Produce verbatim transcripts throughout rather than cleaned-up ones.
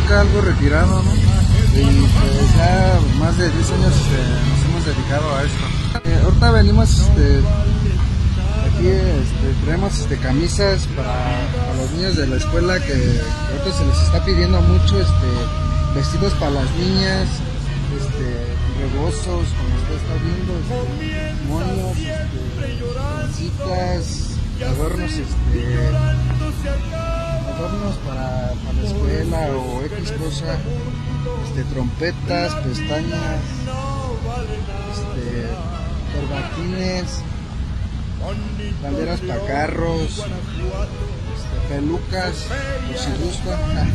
acá algo retirado, ¿no? Y pues ya más de diez años este, nos hemos dedicado a esto. Eh, ahorita venimos, este, aquí este, traemos este, camisas para, para los niños de la escuela que ahorita se les está pidiendo mucho, este, vestidos para las niñas, este, rebozos, como usted está viendo, este, moños, este, trencitas, adornos, este, adornos para, para la escuela o X cosa, este, trompetas, pestañas, este, corbatines, banderas para carros, este, pelucas, por si gustan.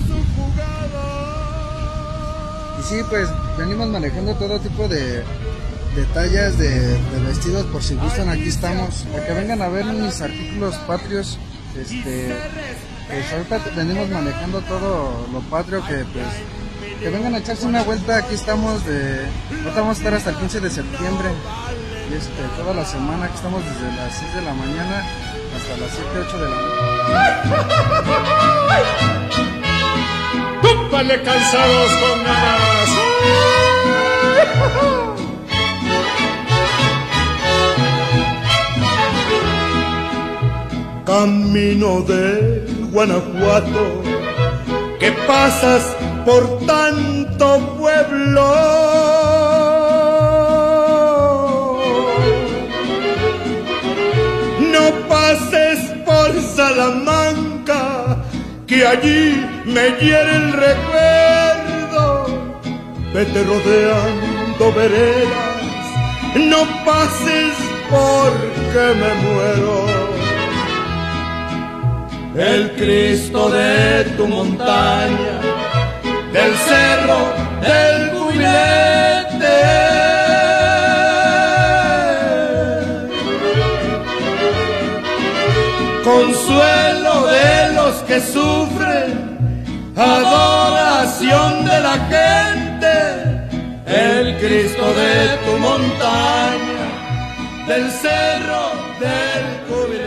Y sí, pues venimos manejando todo tipo de, de tallas de, de vestidos, por si gustan, aquí estamos. Para que vengan a ver mis artículos patrios, este, pues ahorita venimos manejando todo lo patrio, que pues que vengan a echarse una vuelta, aquí estamos, de, ahorita vamos a estar hasta el quince de septiembre, y este, toda la semana, aquí estamos desde las seis de la mañana hasta las siete, ocho de la noche. ¡Túpale cansados con ganas! Camino de Guanajuato, que pasas por tanto pueblo. No pases por Salamanca, que allí me hiere el recuerdo. Vete rodeando veredas, no pases porque me muero. El Cristo de tu montaña, del cerro del Cubilete, consuelo de los que sufren, adoración de la gente. El Cristo de tu montaña, del cerro del Cubilete.